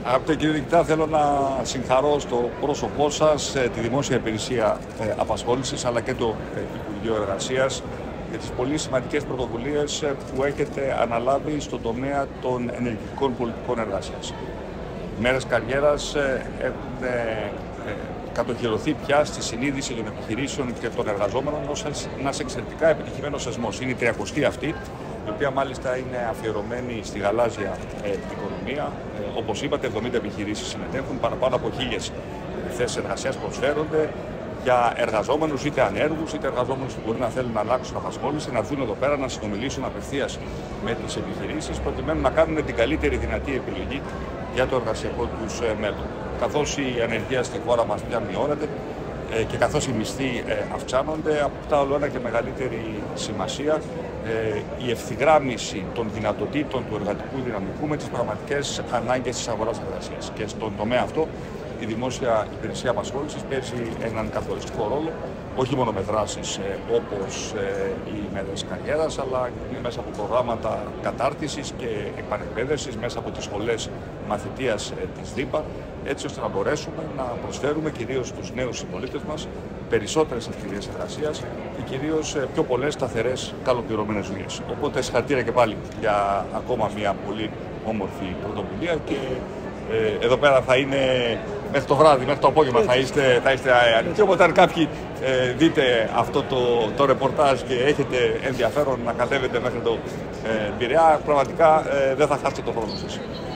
Αγαπητέ κύριε Διοικητά, θέλω να συγχαρώ στο πρόσωπό σας τη Δημόσια Υπηρεσία Απασχόλησης αλλά και το Υπουργείο Εργασίας για τις πολύ σημαντικές πρωτοβουλίες που έχετε αναλάβει στον τομέα των ενεργητικών πολιτικών εργασίας. Οι μέρες καριέρας έχουν κατοχυρωθεί πια στη συνείδηση των επιχειρήσεων και των εργαζόμενων ως ένας εξαιρετικά επιτυχημένος θεσμός. Είναι η 30η αυτή, η οποία μάλιστα είναι αφιερωμένη στη γαλάζια οικονομία. Όπως είπατε, 70 επιχειρήσεις συμμετέχουν, παραπάνω από 1.000 θέσεις εργασίας προσφέρονται για εργαζόμενους είτε ανέργους είτε εργαζόμενους που μπορεί να θέλουν να αλλάξουν απασχόληση, να έρθουν εδώ πέρα να συνομιλήσουν απευθείας με τις επιχειρήσεις προκειμένου να κάνουν την καλύτερη δυνατή επιλογή για το εργασιακό τους μέλλον. Καθώς η ανεργία στη χώρα μας πια μειώνεται και καθώς οι μισθοί αυξάνονται, αποκτά όλο ένα και μεγαλύτερη σημασία η ευθυγράμμιση των δυνατοτήτων του εργατικού δυναμικού με τις πραγματικές ανάγκες της αγοράς εργασίας. Και στον τομέα αυτό η Δημόσια Υπηρεσία Απασχόλησης παίζει έναν καθοριστικό ρόλο, όχι μόνο με δράσεις όπως οι μέρες καριέρας, αλλά και μέσα από προγράμματα κατάρτισης και επανεκπαίδευσης, μέσα από τις σχολές μαθητείας της ΔΥΠΑ, έτσι ώστε να μπορέσουμε να προσφέρουμε κυρίως στους νέους συμπολίτες μας περισσότερες ευκαιρίες εργασίας και κυρίως πιο πολλές σταθερές καλοπληρωμένες δουλειές. Οπότε συγχαρητήρια και πάλι για ακόμα μια πολύ όμορφη πρωτοβουλία και εδώ πέρα θα είναι μέχρι το βράδυ, μέχρι το απόγευμα θα είστε ανοιχτοί. Οπότε αν κάποιοι δείτε αυτό το ρεπορτάζ και έχετε ενδιαφέρον να κατέβετε μέχρι το Πειραιά, πραγματικά δεν θα χάσετε το χρόνο σας.